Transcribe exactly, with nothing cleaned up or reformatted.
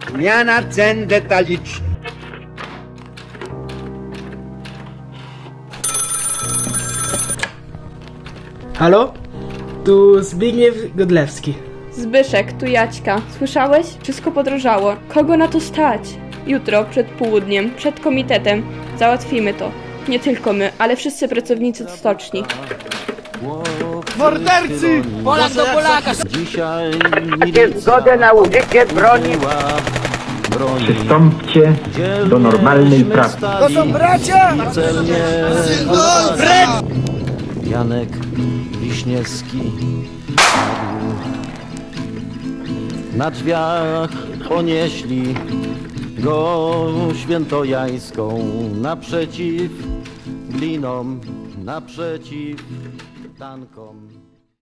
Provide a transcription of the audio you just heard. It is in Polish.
Zmiana cen detalicznych. Halo? Tu Zbigniew Godlewski. Zbyszek, tu Jaćka. Słyszałeś? Wszystko podrożało. Kogo na to stać? Jutro, przed południem, przed komitetem, załatwimy to. Nie tylko my, ale wszyscy pracownicy stoczni. Mordercy! Polak do Polaka! Dzisiaj Macie zgodę na użycie broni? Przystąpcie do normalnej pracy. To są bracia! celnie Janek Wiśniewski na drzwiach ponieśli go świętojańską naprzeciw glinom, naprzeciw tankom.